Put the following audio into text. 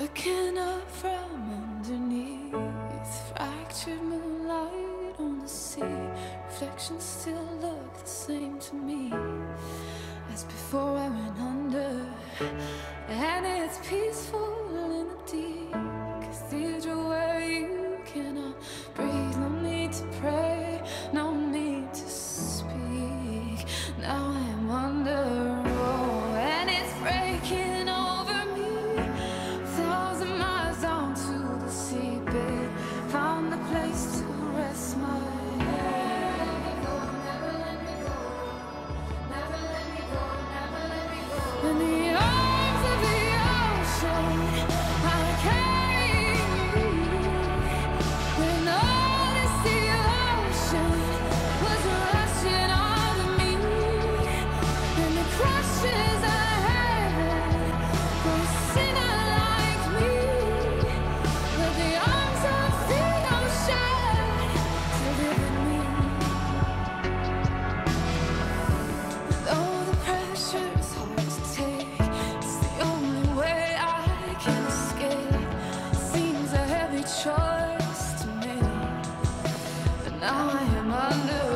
Looking up from underneath, fractured moonlight on the sea. Reflections still look the same to me as before I went under. And it's peaceful in the deep cathedral where you cannot breathe. No need to pray, no need to speak. Now I'm under, oh, and it's breaking over me. 1,000 miles down to the seabed, found a place to rest my head. Never let me go, never let me go, never let me go. In the arms of the ocean, I carry you. When all this ocean was rushing over me, and the crushes I had for a sinner like me, with the arms of the ocean to live in me. Though the pressure's hard to take, it's the only way I can escape. Seems a heavy choice to make, but now I am under.